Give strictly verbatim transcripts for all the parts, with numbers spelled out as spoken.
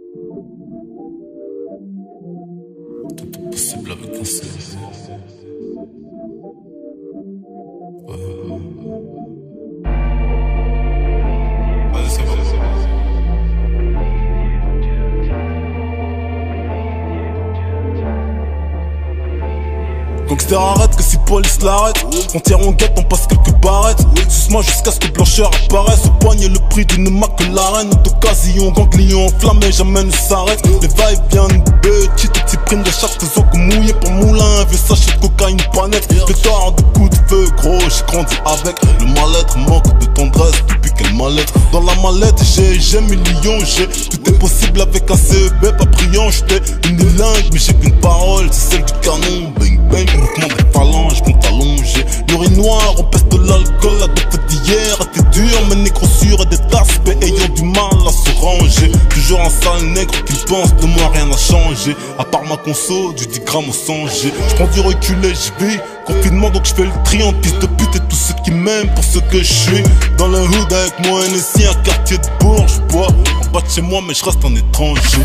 Tout est possible avec un seul. Ouais. Vas-y, c'est bon, c'est bon. Gangster arrête que si police l'arrête. Frontière on guette, on passe quelques barrettes. Suce-moi jusqu'à ce que blancheur apparaisse. Au poignet le prix d'une McLaren. D'occasion, ganglion enflammé, jamais ne s'arrête. Les va-et-vient de petits, tout petits primes de chaque faisant que mouillé pour moulin. Vieux sachet de cocaïne panette. Pétard de coups de feu gros, j'ai grandi avec. Le mal-être manque de tendresse depuis qu'elle mal-être. Dans la mallette j'ai, j'ai millions, j'ai. Tout est possible avec un C E B, pas brillant. J'étais une lingue, mais j'ai qu'une parole, c'est celle du canon. Bang bang. Mouvement des phalanges, compte allongé. L'urinoir, on peste de l'alcool, la dope d'hier était dur, mais négro sûr et des aspects ayant du mal à se ranger. Toujours un sale nègre qui pense de moi rien n'a changé. À part ma conso, du dix grammes au cent G. J'prends du recul et j'vis. Confinement donc j'fais le tri en piste de pute et tous ceux qui m'aiment pour ce que je suis. Dans le hood avec moi N S I, un quartier de Bourges. J'bois en bas de chez moi mais je reste un étranger.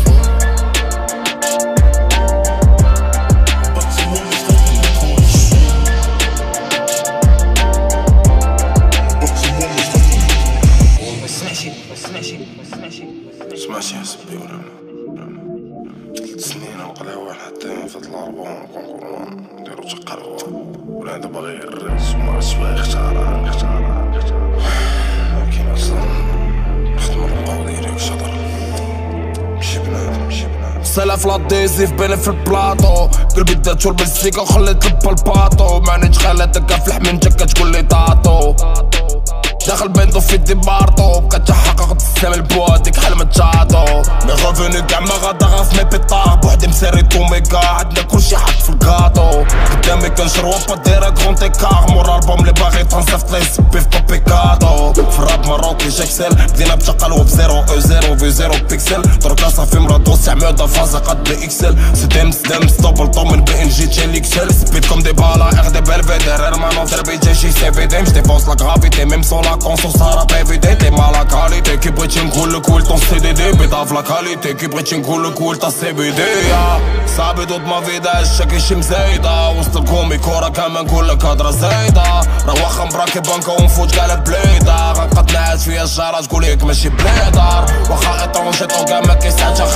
سمعتي حسبي ولا ثلاث سنين وقلاوة حتى فات الأربعون كونكورون نديرو تقلوة ولا دابا غير الرز وما سوايخ اختارها اختارها ولكن أصلا نخدمو نبقاو دايرين شطر مشي بنادم مشي بنادم سلف لاديزي في بالي في البلاطو قلبي دات شرب السيكا وخليت لب الباطو مانيش خالتك افلح من جكا تقولي طاطو داخل بنتو في دي بارطو بقات تحقق تسلم البواديك حلم تشاطو مي غافوني كاع ما غادا غاف مي بيطار بوحدي مسيري توميكا عندنا كلشي حط في الكاطو قدامي كنشروا با دايره كونت ايكار مور البوم لي باغي تنصيفط لي سبي في توبيكاتو في الراب مروكي جاكسل بدينا بتقلو بزيرو او زيرو في زيرو بيكسل دركا صافي مرادو سعمودة فازا قد بي اكسل سدام سدام ستوب لطو من بي ان جي تشي ليكسل سبيت كوم دي بالا اغ دي بلفيدير ارمانو دربي جاي شي سي في دي مش ديفونس لا غرافيتي ميم سون لا كونسو صارا بي في دي تي مالا كاليتي كي بغيتي نقولك ول طون سي دي دي بيضا في لا كاليتي كي بغيتي نقولك ول تا سي بي دي صعبي ضد ما فيدا الشاكي شي مزايدة وسط الكومي كورة كاما نقولك هضرة زايدة راه واخا مبراكي بانكا ونفوت كاع البليدة غنبقى تنعس فيا الجارة تقوليك ماشي بليدار واخا اطرونجي طون كاع ما كيساعدش